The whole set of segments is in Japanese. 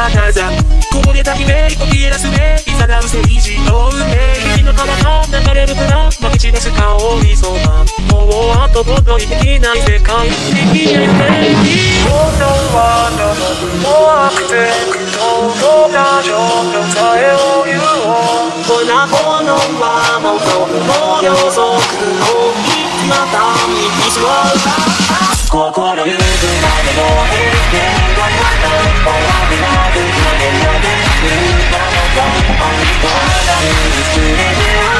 なざこぼれた悲鳴こびえ出すねいざなう政治の運命日の川が流れるからまき散らす香りそうなもう後戻りできない世界的に夢に本当は怖くてとな状況さえを言おうこんなものはもっともう予測をいつまたに見せろ心ゆくまでも平気がなった終わりなくなれなくなったまだ許すね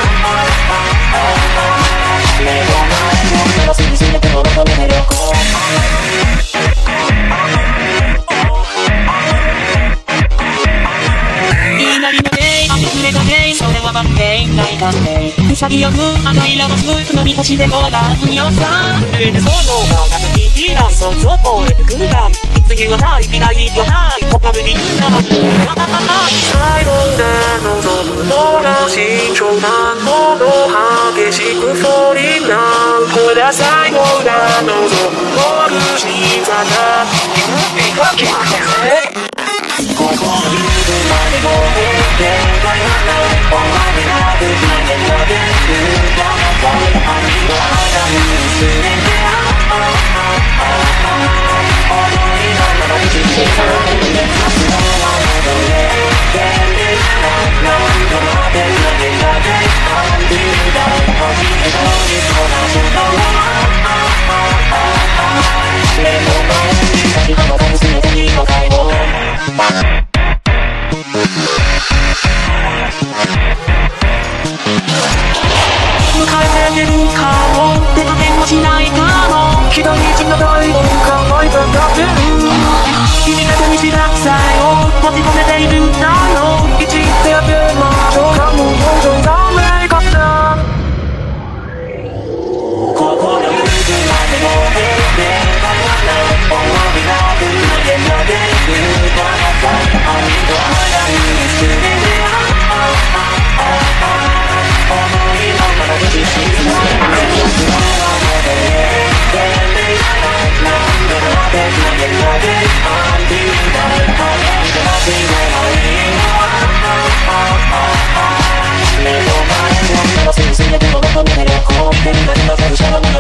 目の前の目の全てを求めて旅行それはバッテンないかね潔く赤いラバス飲み干しでもらうよさ上でそのままにいらそそこへくるが次はない未来はない他無理な最後で望むのが慎重なほど激しく降りなこれ最後で望むゴール審査が心ゆくまでも平気が終わりなくなれなくなったありがたいすべて踊りながら生きてた夏の窓へ全部何度も当てなげなげ感じた初めてにそらした目の前に先ほど全てに答えを迎えてるかも出かけもしないかも一日の大を考えただけ君だけに知らさえを持ち込めているんだよ一手当てましょうかもうどんなメイクアップだ心ゆくまでも平気が終わりなくなれなくなったありがたいすべて思いのままに生きていく夏の窓へ全部何度も当てなげなげ感じたありがたい目の前の目の全てを求めて旅行できなくなるシャワー